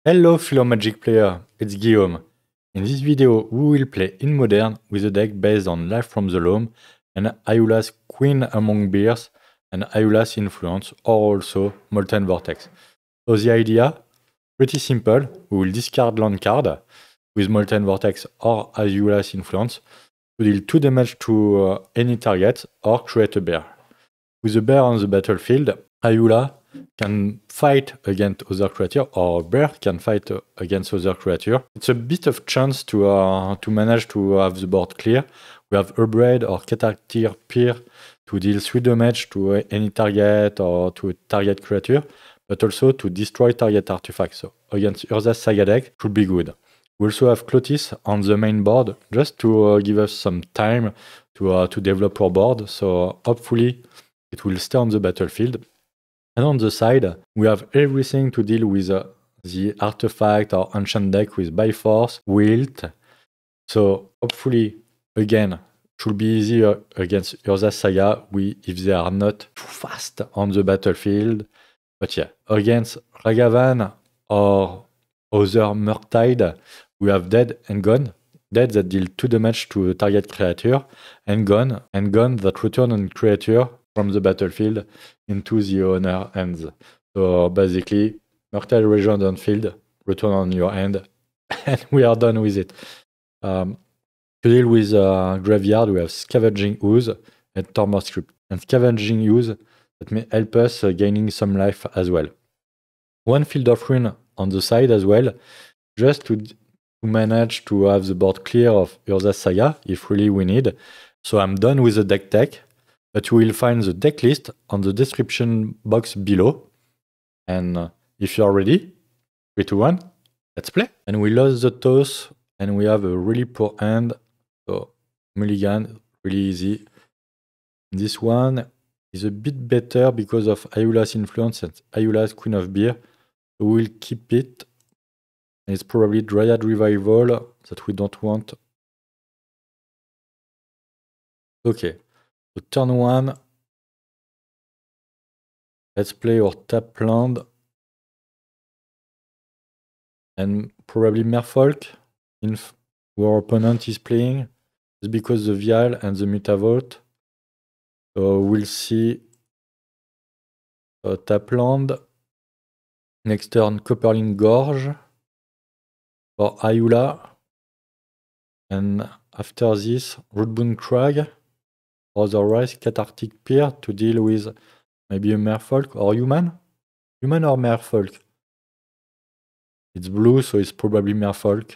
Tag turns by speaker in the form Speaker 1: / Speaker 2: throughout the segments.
Speaker 1: Hello fellow Magic player, it's Guillaume. In this video we will play in Modern with a deck based on Life from the Loam and Ayula's Queen Among Bears and Ayula's Influence, or also Molten Vortex. So the idea, pretty simple, we will discard land card with Molten Vortex or Ayula's Influence to deal 2 damage to any target or create a bear. With a bear on the battlefield, Ayula can fight against other creatures, or a bear can fight against other creatures. It's a bit of chance to manage to have the board clear. We have Herbraid or Catarctir Peer to deal 3 damage to any target or to a target creature, but also to destroy target artifacts. So against Urza's Saga deck, should be good. We also have Clotis on the main board, just to give us some time to develop our board. So hopefully it will stay on the battlefield. And on the side, we have everything to deal with the artifact or ancient deck with Byforce, Wilt. So hopefully, again, should be easier against Urza's Saga if they are not too fast on the battlefield. But yeah, against Ragavan or other Murktide, we have Dead and Gone. Dead that deal 2 damage to a target creature, and Gone that return a creature from the battlefield into the owner hands. So basically, Murktide Region on field, return on your hand, and we are done with it. To deal with Graveyard, we have Scavenging Ooze and Tormod Script. And Scavenging Ooze that may help us gaining some life as well. 1 Field of Ruin on the side as well, just to manage to have the board clear of Urza's Saga, if really we need. So I'm done with the deck tech. But you will find the deck list on the description box below. And if you are ready, 3, 2, 1, let's play. And we lost the toss, and we have a really poor hand. So mulligan, really easy. This one is a bit better because of Ayula's Influence and Ayula's Queen of Beer. So we'll keep it. And it's probably Dryad Revival that we don't want. Okay. So turn 1, let's play our tap land. And probably Merfolk, if our opponent is playing. It's because the Vial and the Mutavault. So we'll see tap land. Next turn, Copperling Gorge for Ayula. And after this, Rootbound Crag. Otherwise, Catarctic Peer to deal with maybe a Merfolk or human? Human or Merfolk? It's blue, so it's probably Merfolk.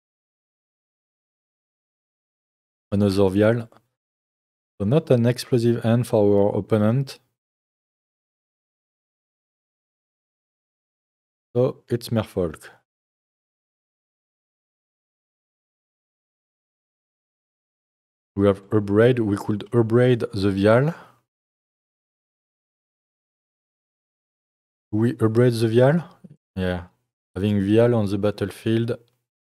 Speaker 1: Another Vial. So not an explosive hand for our opponent. So it's Merfolk. We have Herbraid. We could Herbraid the Vial. We Herbraid the Vial? Yeah. Having Vial on the battlefield.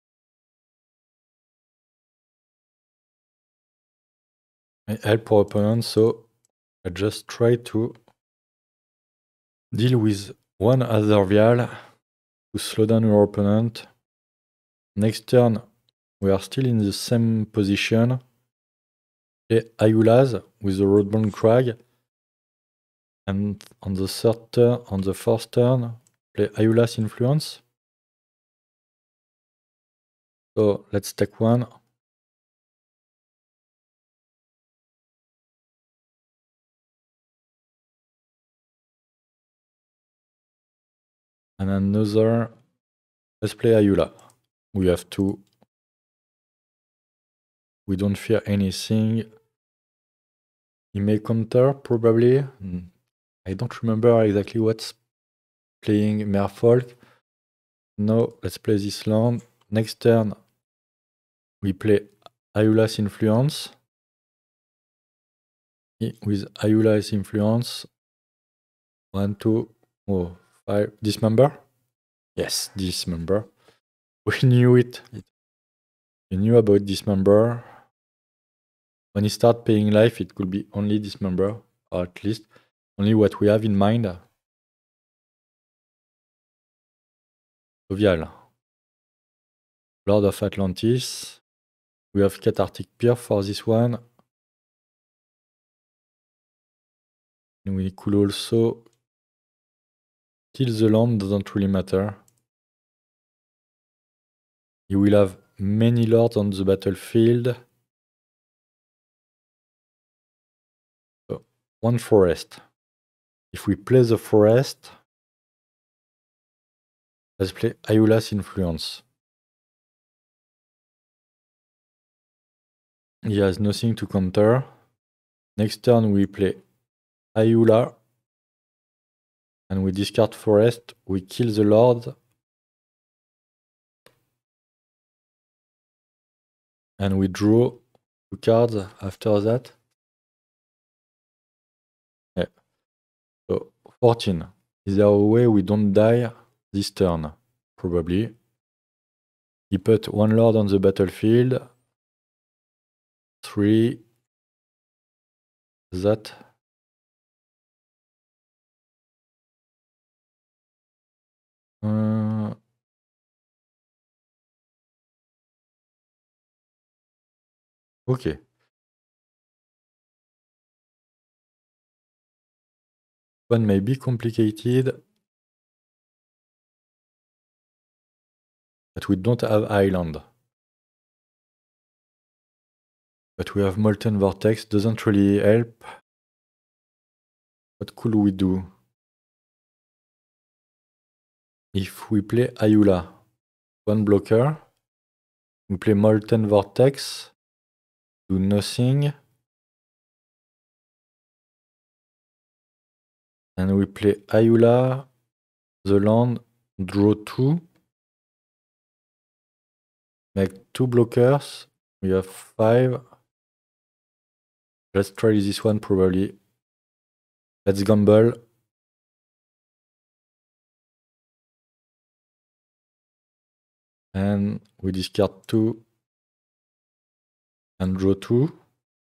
Speaker 1: May help our opponent, so I just try to deal with one other Vial to slow down your opponent. Next turn, we are still in the same position. Play Ayula's with the Rootbound Crag. And on the first turn, play Ayula's Influence. So let's take one. And another. Let's play Ayula. We have 2. We don't fear anything. He may counter, probably. I don't remember exactly what's playing Merfolk. No, let's play this land. Next turn, we play Ayula's Influence. With Ayula's Influence. 1, 2, 5. Dismember? Yes, Dismember. We knew it. We knew about Dismember. When he starts paying life, it could be only Dismember, or at least only what we have in mind. Jovial. Lord of Atlantis. We have Cathartic Peer for this one. And we could also kill the land, doesn't really matter. You will have many lords on the battlefield. So, one forest. If we play the forest, let's play Ayula's Influence. He has nothing to counter. Next turn we play Ayula. And we discard forest. We kill the lord. And we draw 2 cards after that. Yeah. So 14. Is there a way we don't die this turn? Probably. He put 1 lord on the battlefield. 3. That. Okay. One may be complicated. But we don't have island. But we have Molten Vortex, doesn't really help. What could we do? If we play Ayula, 1 blocker, we play Molten Vortex, do nothing. And we play Ayula, the land, draw 2. Make 2 blockers. We have 5. Let's try this one probably. Let's gamble. And we discard 2. And draw 2.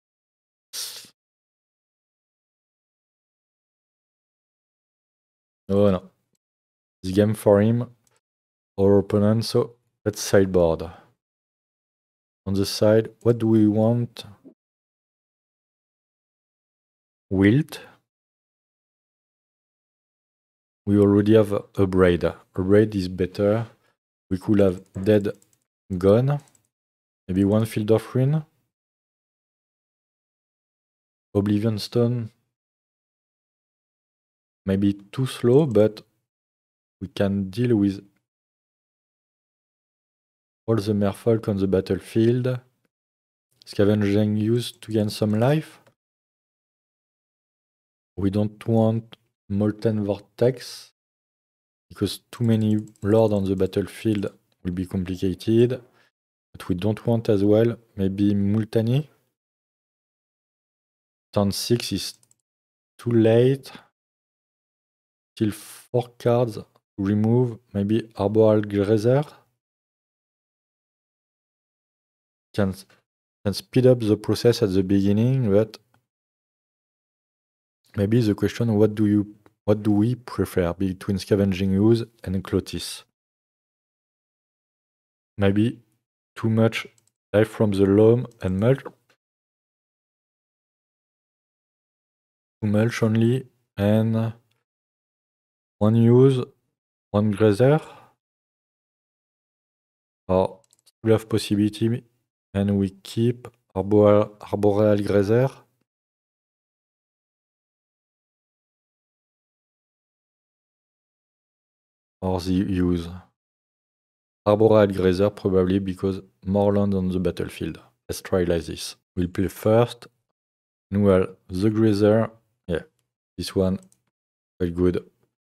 Speaker 1: Oh no. This game for him, our opponent, so let's sideboard. On the side, what do we want? Wilt. We already have a braid. A braid is better. We could have dead gone. Maybe 1 Field of Ruin. Oblivion Stone. Maybe too slow, but we can deal with all the merfolk on the battlefield. Scavenging Use to gain some life. We don't want Molten Vortex, because too many lords on the battlefield will be complicated. But we don't want as well, maybe Multani. Turn 6 is too late. Still 4 cards to remove, maybe Arboreal Grazer. Can speed up the process at the beginning, but maybe the question, what do we prefer between Scavenging Ooze and Clotis? Maybe too much life from the loam and mulch. Too much only, and 1 use, 1 grazer. Or full of possibility, and we keep Arboreal Grazer. Or the use Arboreal Grazer, probably because more land on the battlefield. Let's try like this. We'll play first. And well, the Grazer, yeah, this one, quite good.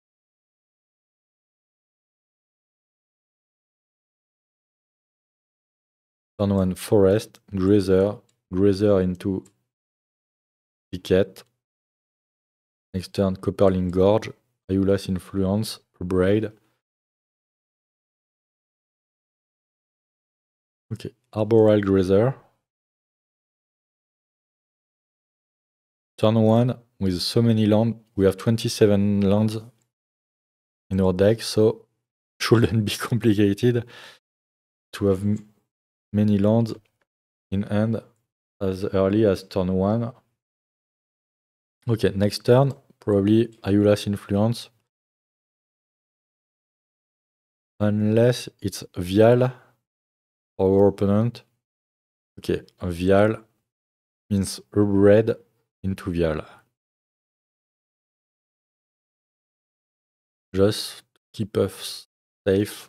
Speaker 1: Turn 1 Forest, Grazer into Picket. Next turn Copperling Gorge, Ayula's Influence, Braid. Okay, Arboreal Grazer. Turn 1, with so many lands, we have 27 lands in our deck, so shouldn't be complicated to have many lands in hand as early as turn 1. Okay, next turn, probably Ayula's Influence. Unless it's Vial for our opponent. Okay, a Vial means red into Vial. Just keep us safe.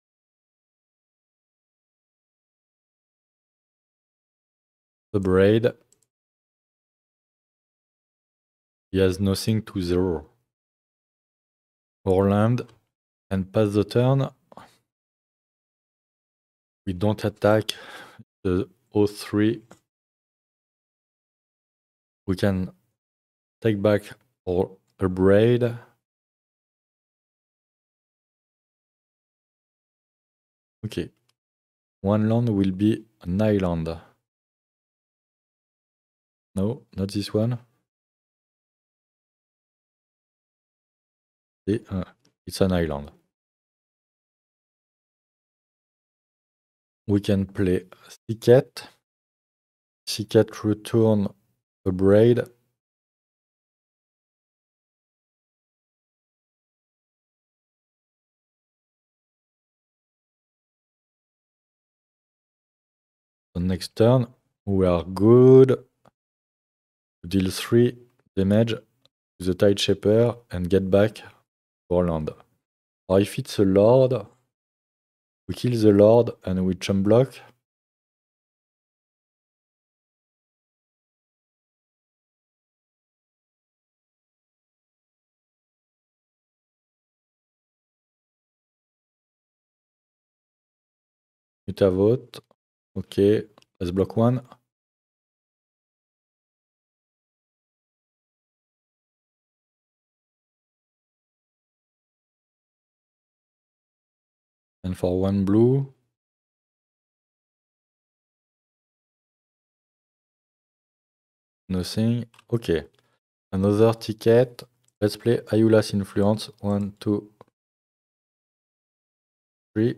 Speaker 1: The braid. He has nothing to zero. Or land and pass the turn. We don't attack the 0-3. We can take back our braid. Okay. One land will be an island. No, not this one. It's an island. We can play Thicket. Thicket return a braid. The next turn, we are good to deal 3 damage to the Tide Shaper and get back our land. Or if it's a Lord, we kill the Lord and we chump block. Mutavote. Okay, let's block 1. And for 1 blue, nothing. Okay, another ticket. Let's play Ayula's Influence. 1, 2, 3.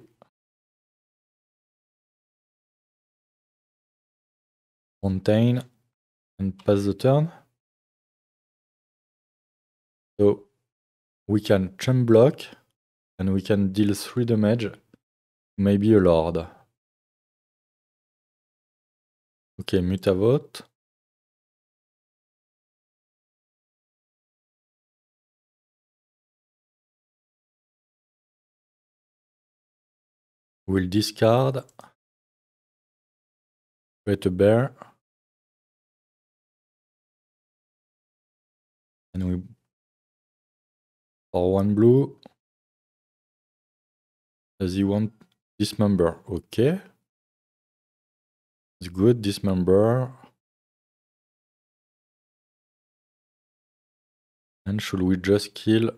Speaker 1: Fontaine and pass the turn. So we can chump block and we can deal 3 damage. Maybe a Lord. Okay, Mutavote. We'll discard. Create a bear. And we for 1 blue. Does he want Dismember? Okay. It's good, Dismember. And should we just kill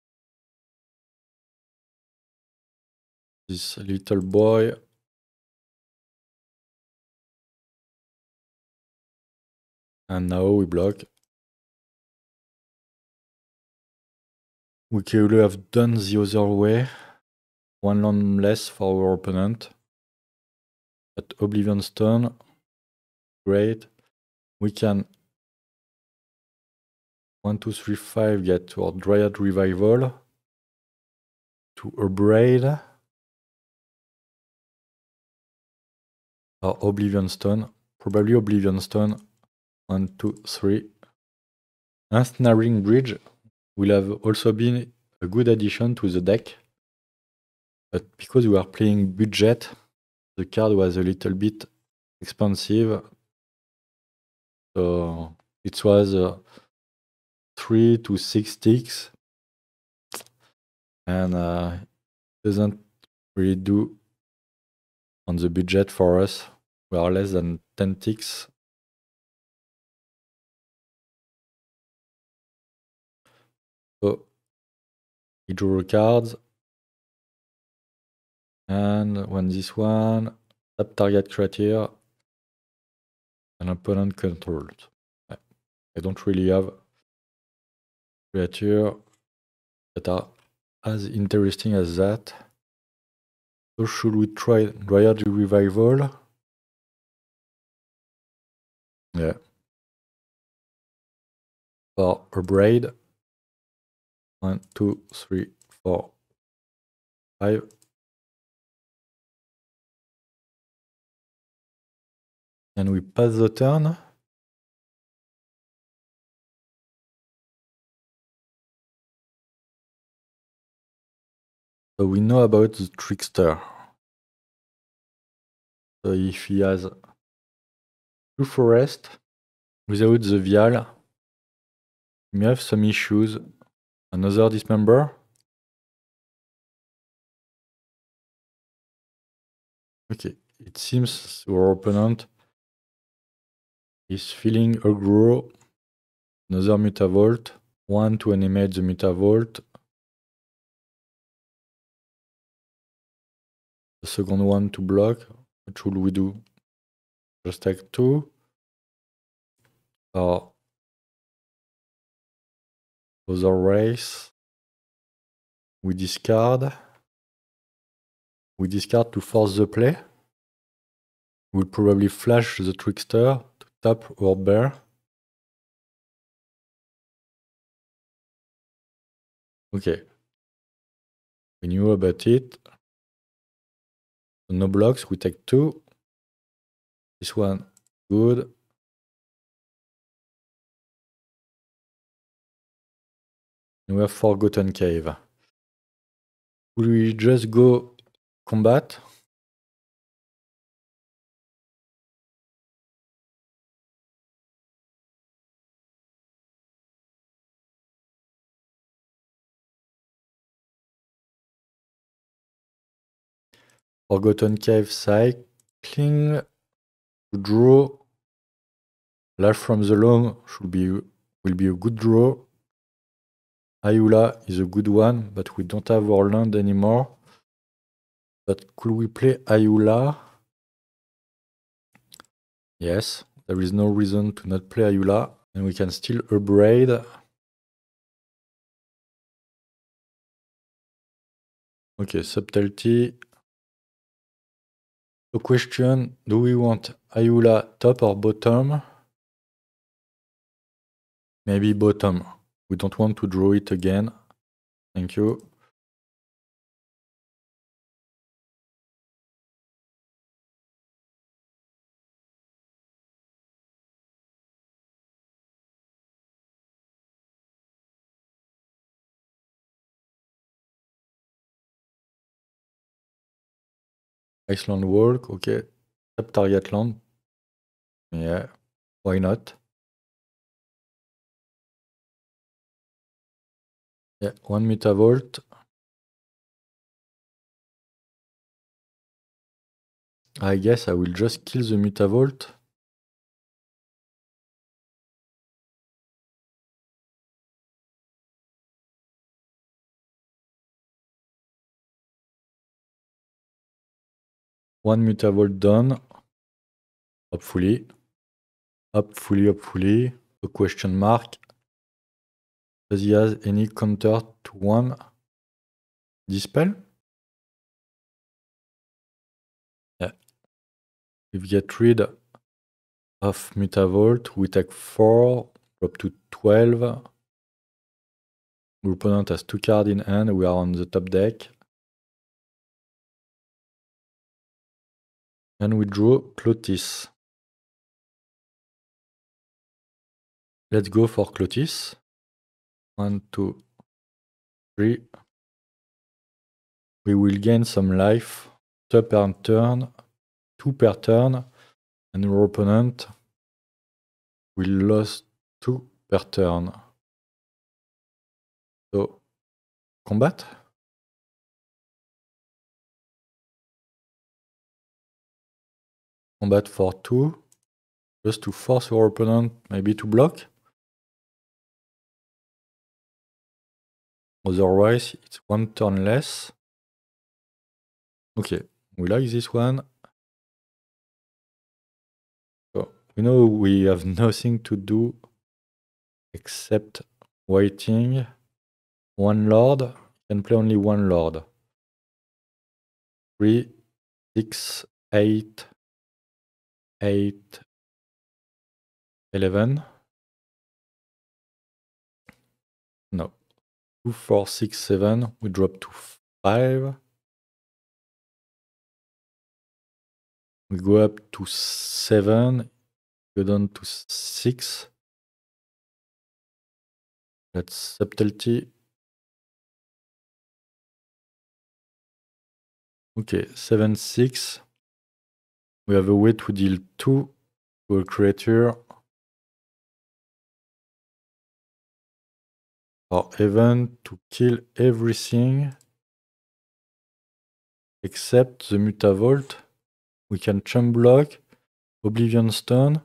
Speaker 1: this little boy? And now we block. We could have done the other way. 1 land less for our opponent. At Oblivion Stone. Great. We can 1, 2, 3, 5 get to our Dryad Revival. To a braid. Or Oblivion Stone. Probably Oblivion Stone. 1, 2, 3. Ensnaring Bridge will have also been a good addition to the deck. But because we are playing budget, the card was a little bit expensive. So it was 3 to 6 ticks. And it doesn't really do on the budget for us. We are less than 10 ticks. So we draw cards. And when this one, tap target creature an opponent controls. I don't really have creature that are as interesting as that. So should we try Dryad Revival? Yeah. For a braid. 1, 2, 3, 4, 5. And we pass the turn. So we know about the Trickster. So if he has 2 forest without the Vial, he may have some issues. Another Dismember. Okay, it seems our opponent is feeling aggro. Another Mutavault. 1 to animate the Mutavault. The second one to block. What should we do? Just take 2. Or other race. We discard. We discard to force the play. We'll probably flash the Trickster to tap our bear. Okay. We knew about it. So no blocks, we take 2. This one, good. And we have Forgotten Cave. Will we just go combat? Forgotten Cave cycling to draw. Lash from the Loam will be a good draw. Ayula is a good one, but we don't have our land anymore. But could we play Ayula? Yes, there is no reason to not play Ayula. And we can still upgrade. Okay, subtlety. The question, do we want Ayula top or bottom? Maybe bottom. We don't want to draw it again. Thank you. Iceland Walk, okay. Tap target land. Yeah, why not? Yeah, 1 Mutavault. I guess I will just kill the Mutavault. One Mutavault done. Hopefully. Hopefully. A question mark. Does he have any counter to 1 Dispel? Yeah. If we get rid of Mutavault, we take 4, drop to 12. Our opponent has 2 cards in hand, we are on the top deck. And we draw Clotis. Let's go for Clotis. 1, 2, 3. We will gain some life. 2 per turn. 2 per turn. And our opponent will lose 2 per turn. So, combat? Combat for 2. Just to force our opponent maybe to block. Otherwise, it's 1 turn less. Okay, we like this one. So, we know we have nothing to do except waiting. 1 Lord. Can play only 1 Lord. 3. 6, 8, 8, 11. No. 2, 4, 6, 7. We drop to 5. We go up to 7. Go down to 6. That's subtlety. Okay, 7, 6. We have a way to deal 2 to a creature. Or even to kill everything except the Mutavault. We can chump block, Oblivion Stone.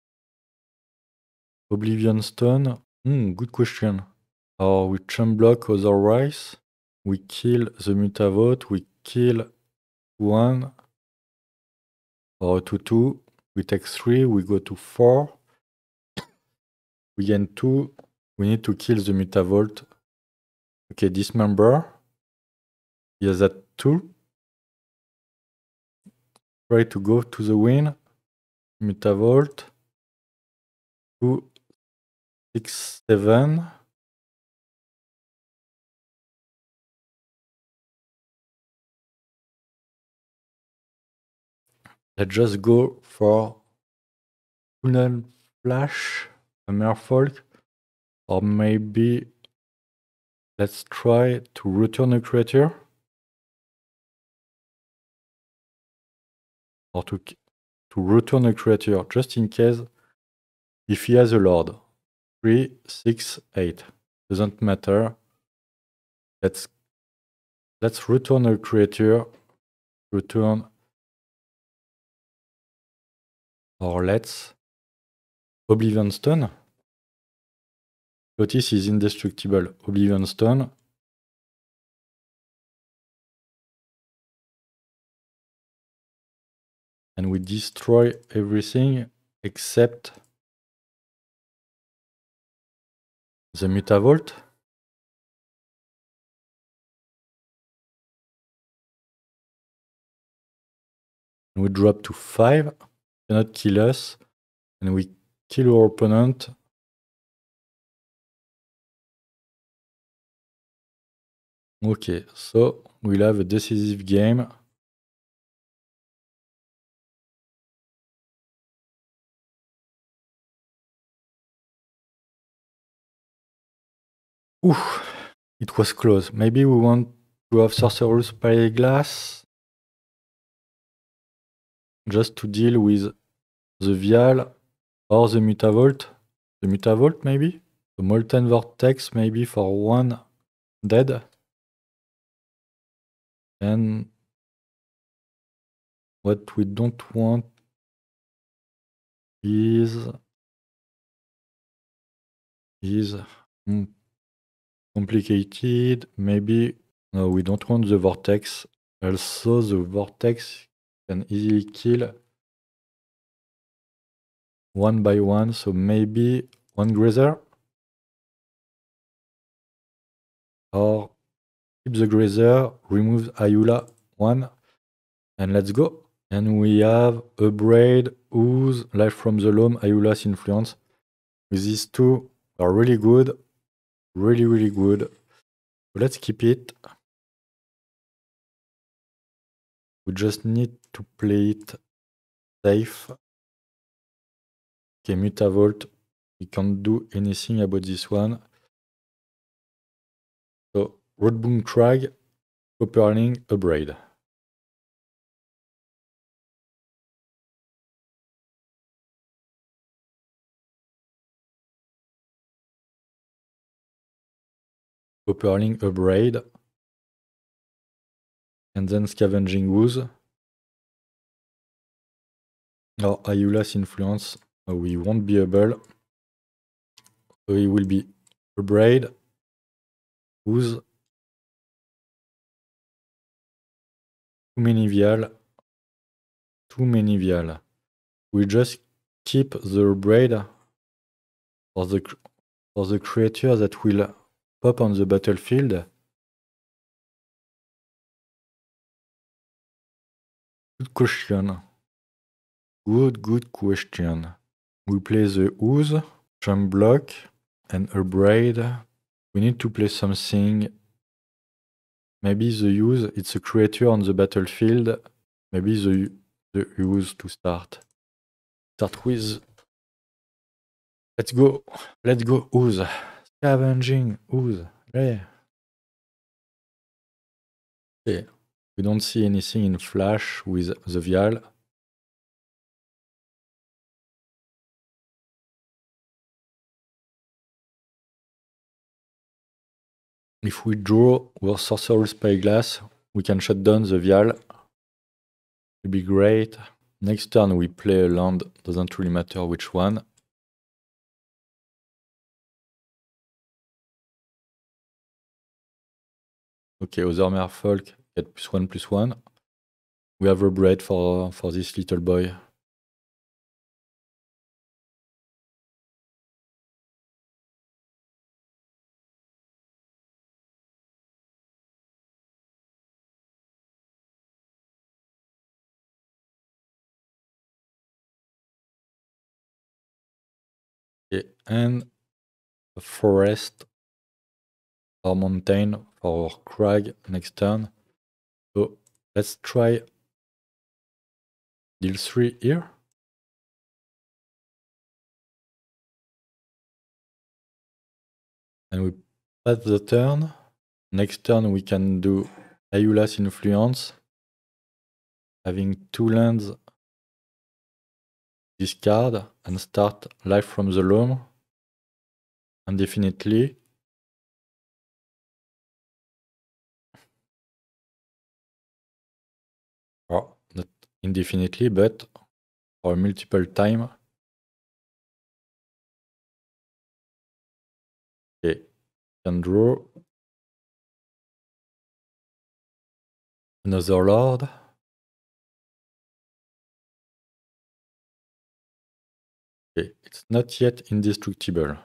Speaker 1: Oblivion Stone. Good question. Or we chump block otherwise. We kill the Mutavault, we kill 1. Or 2/2. We take 3, we go to 4. We gain 2. We need to kill the Mutavault. Okay, dismember. He has that 2. Try to go to the win. Mutavault. 2, 6, 7. Let's just go for Tunnel Flash, a Merfolk, or maybe let's try to return a creature, or to return a creature just in case if he has a Lord. 3, 6, 8. Doesn't matter. Let's return a creature. Return. Or let's Oblivion Stone. Lotus is indestructible. Oblivion Stone. And we destroy everything except the Mutavault. And we drop to 5. Cannot kill us. And we kill our opponent. Okay, so we'll have a decisive game. Ooh, it was close. Maybe we want to have Sorcerer's Spyglass just to deal with the Vial or the Mutavault. The Mutavault, maybe? The Molten Vortex, maybe for 1 dead. And what we don't want is complicated. Maybe no, we don't want the Vortex. Also, the Vortex can easily kill 1 by 1, so maybe 1 Grazer. Or keep the Grazer, remove Ayula 1, and let's go. And we have a Braid, Ooze, Life from the Loam, Ayula's Influence. With these two are really good. Really, really good. So let's keep it. We just need to play it safe. Okay, Mutavault. We can't do anything about this one. So, Roadboom Crag, Copperling, a Braid. Copperling, a Braid. And then Scavenging Ooze. Or Ayula's Influence. We won't be able. So it will be a Braid, Ooze, too many Vial, too many Vial. We just keep the Braid for the creature that will pop on the battlefield. Good question. Good question. We play the Ooze, Jump Block, and a Braid. We need to play something. Maybe the Ooze, it's a creature on the battlefield. Maybe the Ooze to start. Start with. Let's go. Let's go, Ooze. Scavenging, Ooze. Yeah. Okay. We don't see anything in flash with the Vial. If we draw our Sorcerer's Spyglass, we can shut down the Vial. It'll be great. Next turn we play a land, doesn't really matter which one. Okay, other Merfolk get +1/+1. We have a Braid for this little boy. Okay, and a forest or mountain for our crag next turn. So let's try deal 3 here. And we pass the turn. Next turn we can do Ayula's Influence. Having 2 lands, discard and start Life from the Loam indefinitely. Or not indefinitely, but for multiple time. Okay, can draw another Lord. Okay, it's not yet indestructible.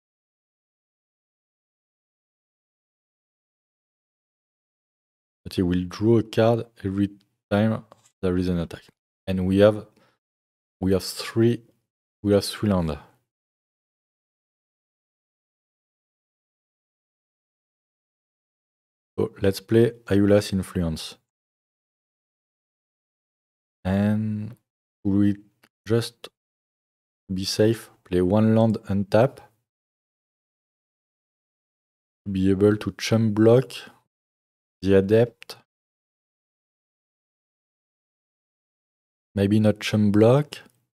Speaker 1: But he will draw a card every time there is an attack. And we have 3 land. So let's play Ayula's Influence. And we just be safe, play 1 land and tap. Be able to chump block the Adept. Maybe not chump block.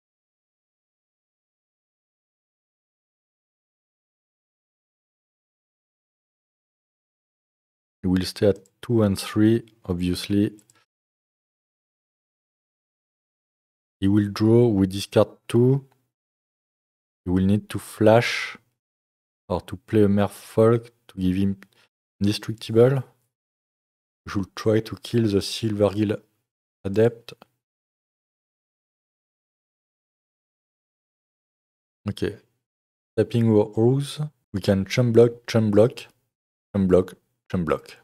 Speaker 1: He will stay at 2 and 3, obviously. He will draw, we discard 2. He will need to flash or to play a Merfolk to give him indestructible. We should try to kill the Silvergill Adept. Okay. Tapping our Ooze. We can chump block, chump block, chump block, chump block.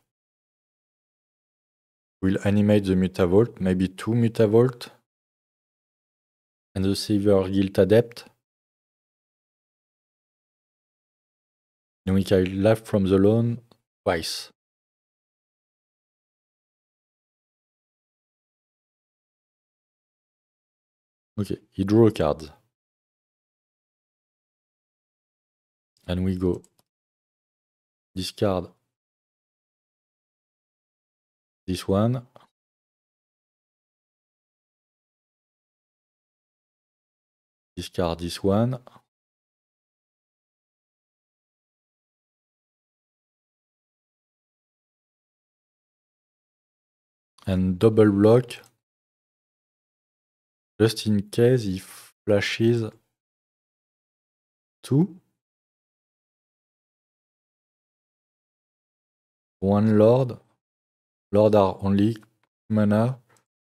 Speaker 1: We'll animate the Mutavault, maybe 2 Mutavault. And the Silvergill Adept. And we can Life from the Loam twice. Okay, he drew a card. And we go discard this one. Discard this one. And double block. Just in case he flashes 2. 1 Lord. Lord are only mana.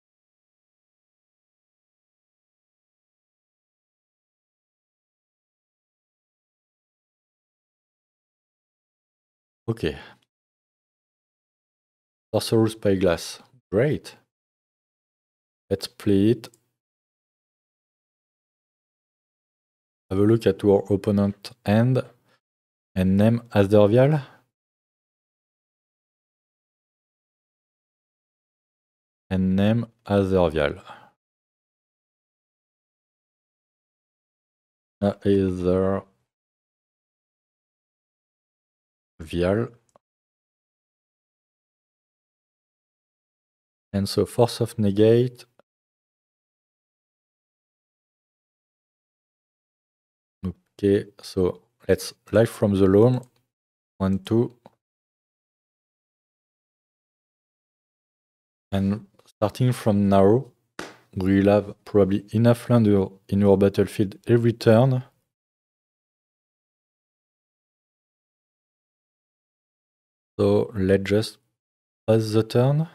Speaker 1: Okay. Sorcerer's Spyglass. Great. Let's play it. Have a look at our opponent hand and name Azervial. And name Azervial. Azervial. And so force of negate. Okay, so let's life from the loam. 1, 2. And starting from now, we'll have probably enough land in your battlefield every turn. So let's just pass the turn.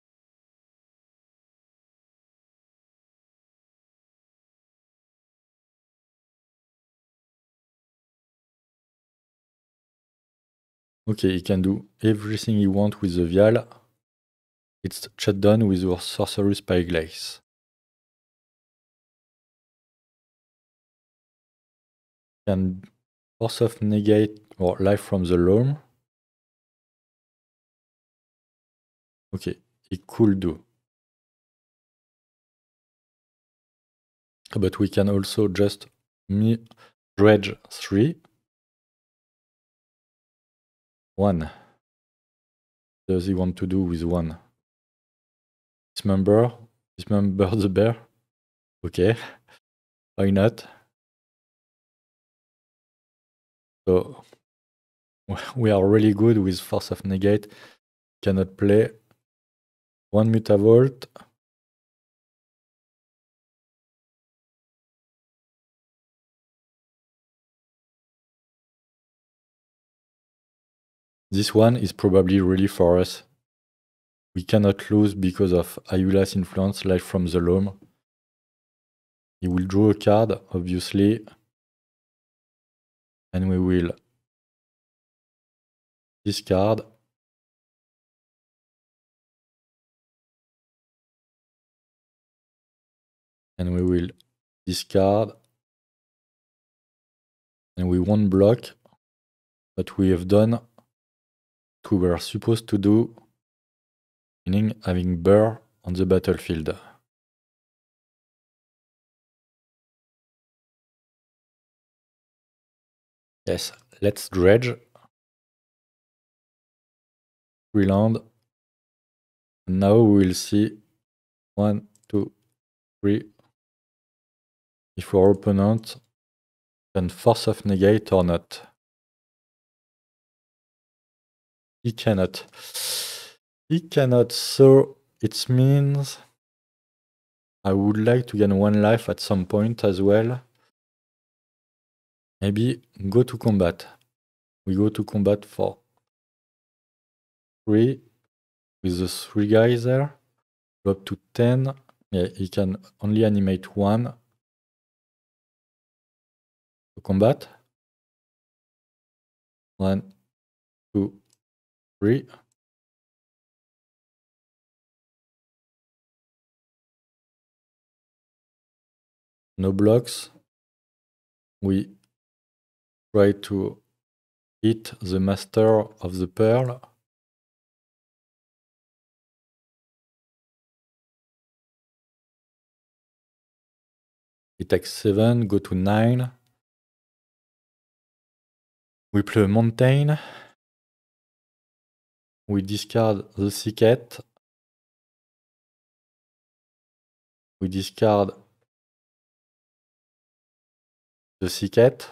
Speaker 1: Okay, he can do everything he wants with the Vial. It's shut down with our Sorcerer Spyglass. Can force of negate or life from the loam. Okay, he could do. But we can also just dredge 3. 1. Does he want to do with 1? Dismember the bear. Okay, why not? So we are really good with force of negate. Cannot play 1 Mutavault. This one is probably really for us. We cannot lose because of Ayula's influence, life from the loam. He will draw a card, obviously. And we will discard. And we will discard. And we won't block. But we have done what we were supposed to do, meaning having Burr on the battlefield. Yes, let's dredge. 3 land. And now we will see 1, 2, 3. If our opponent can force of negate or not. He cannot. He cannot, so it means I would like to gain 1 life at some point as well. Maybe go to combat. We go to combat for 3 with the 3 guys there. Go up to 10. Yeah, he can only animate 1 to combat. 1, 2, 3. No blocks. We try to hit the master of the pearl. He takes 7, go to 9. We play a mountain. We discard the Sicket. We discard the Sicket.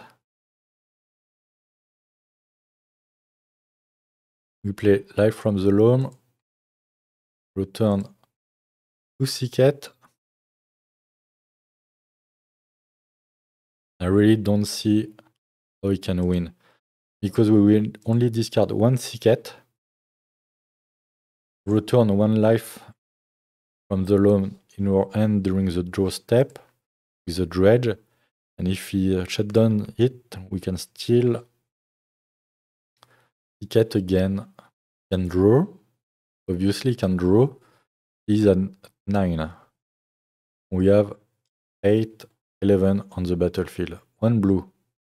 Speaker 1: We play Life from the Loam. Return 2 Sicket. I really don't see how we can win. Because we will only discard 1 Sicket. Return 1 life from the loam in our hand during the draw step with a dredge. And if he shut down it, we can still Sicket again. Can draw. Obviously can draw. He's at 9. We have 8, 11 on the battlefield. One blue.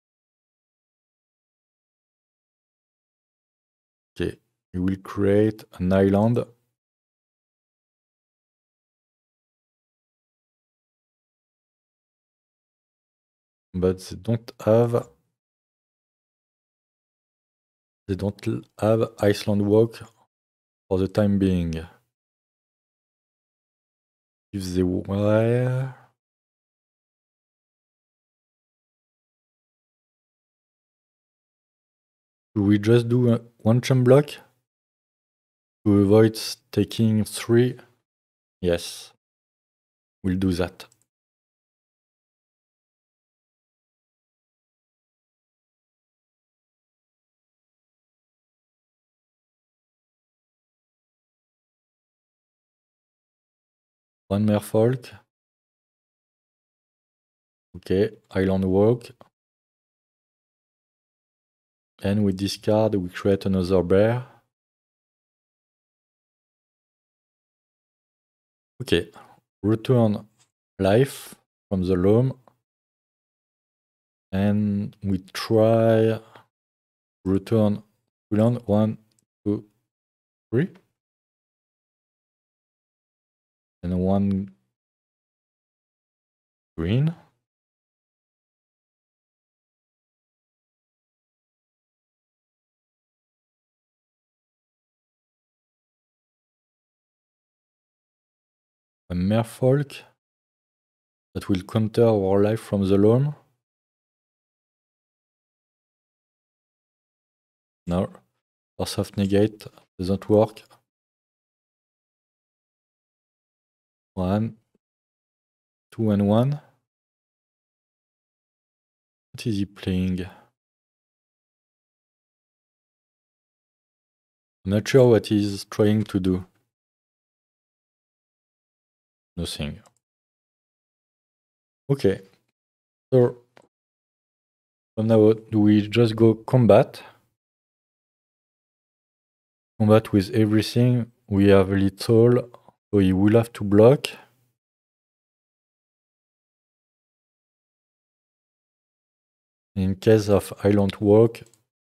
Speaker 1: Okay, we will create an island. But they don't have Iceland walk for the time being. If they were... Should we just do one chump block to avoid taking 3? Yes, we'll do that. One merfolk. Okay, island walk. And we discard, we create another bear. Okay, return life from the loam. And we try return land 1, 2, 3. And 1 green. A merfolk that will counter our life from the loam. No, force of negate doesn't work. 1, 2 and 1. What is he playing? I'm not sure what he's trying to do. Nothing. Okay. So from now on, do we just go combat? Combat with everything. We have little, so he will have to block. In case of island walk,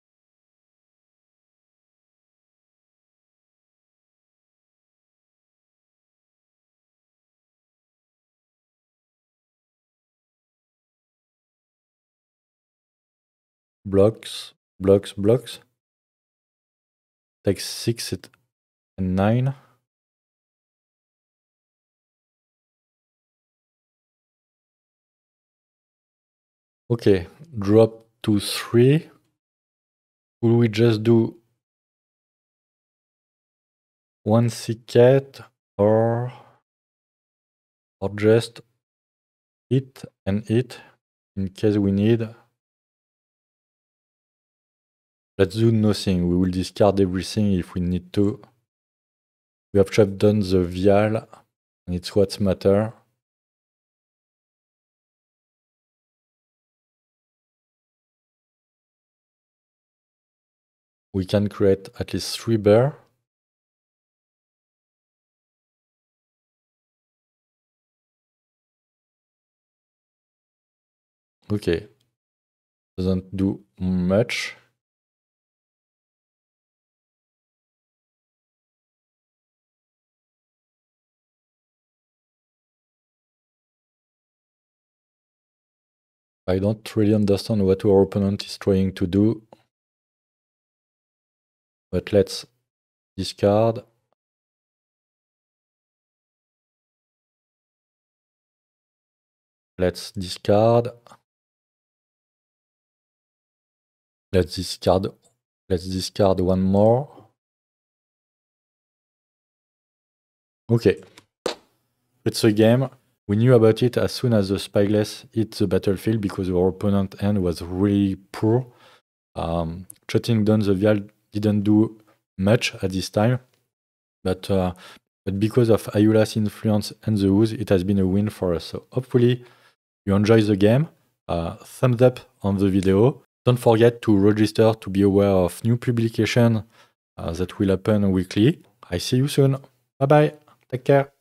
Speaker 1: blocks. Takes 6 and 9. Okay, drop to 3. Will we just do 1 sea cat or just hit and hit in case we need? Let's do nothing. We will discard everything if we need to. We have chopped down the vial, and it's what's matter. We can create at least 3 bear. Okay. Doesn't do much. I don't really understand what our opponent is trying to do. But let's discard. Let's discard. Let's discard one more. Okay. It's a game. We knew about it as soon as the Spyglass hit the battlefield because our opponent hand was really poor. Shutting down the vial didn't do much at this time. But because of Ayula's influence and the ooze, it has been a win for us. So hopefully you enjoy the game. Thumbs up on the video. Don't forget to register to be aware of new publication that will happen weekly. I see you soon. Bye bye. Take care.